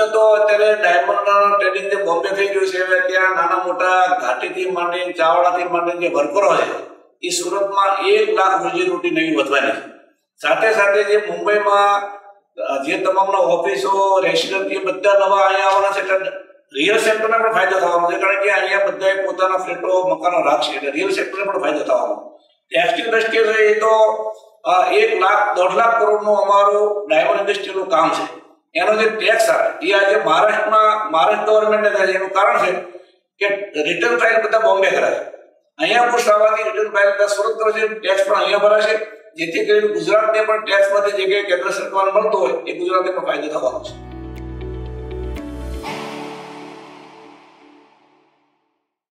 ખેડૂતને તો અત્યારે ડાયમંડ ટ્રેડિંગ જે બોમ્બે થઈ રહ્યું છે એટલે ત્યાં નાના મોટા ઘાટીથી માંડીને ચાવડાથી માંડીને જે વર્કરો છે એ સુરતમાં 1 લાખ રોજીરોટી નવી વધવાની સાથે સાથે જે મુંબઈમાં જે તમામના ઓફિસો રેસિડન્ટ એ બધા નવા અહીંયા આવવાના છે એટલે રિયલ સેક્ટરને પણ ફાયદો થવાનો છે કારણ કે અહીંયા બધાએ પોતાના ફ્લેટો મકાનો રાખશે એટલે રિયલ સેક્ટરને પણ ફાયદો થવાનો. ટેક્સટાઇલ ઇન્ડસ્ટ્રી છે એ તો 1 લાખ 1.5 લાખ કરોડનું અમારું ડાયમંડ ઇન્ડસ્ટ્રીનું કામ છે. એનો જે ટેક્સ આવે એ આજે મહારાષ્ટ્ર ગવર્મેન્ટને થાય છે. એનું કારણ છે કે રિટર્ન ફાઇલ બધા બોમ્બે કરે છે. અહીંયા પુષ્ટ આવવાથી રિટર્ન ફાઇલ બધા સુરત કરે છે. ટેક્સ પણ અહીંયા ભરાશે જેથી કરીને ગુજરાતને પણ ટેક્સમાંથી જે કંઈ કેન્દ્ર સરકાર મળતો હોય એ ગુજરાતને પણ ફાયદો થવાનો છે.